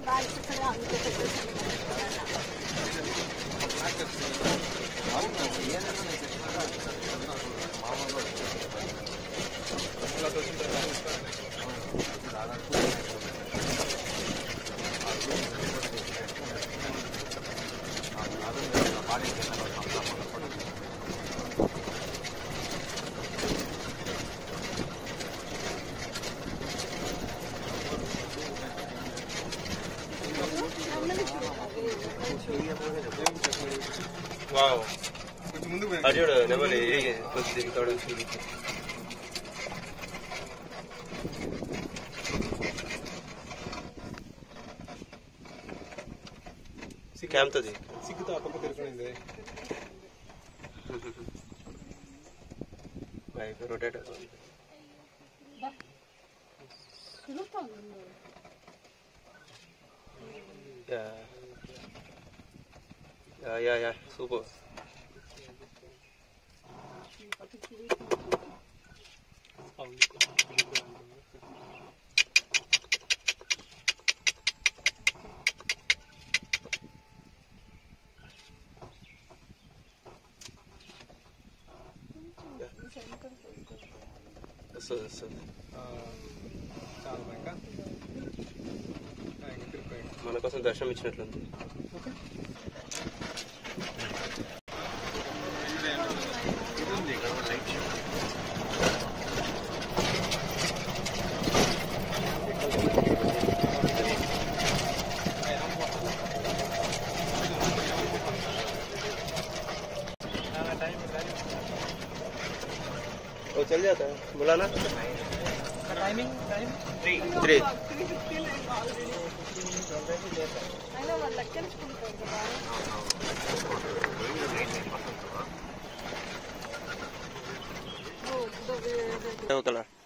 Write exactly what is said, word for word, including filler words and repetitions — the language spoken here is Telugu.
Wow. Aja udah, never lagi. Terus di kita udah sini. Si camp tadi. Si kita apa kau terus ini? Baik, rotate. Ya. Ya, ya, ya, super. So, so. మన కోసం దర్శనం ఇచ్చినట్లుంది. वो चल जाता है बुलाना timing time three three colour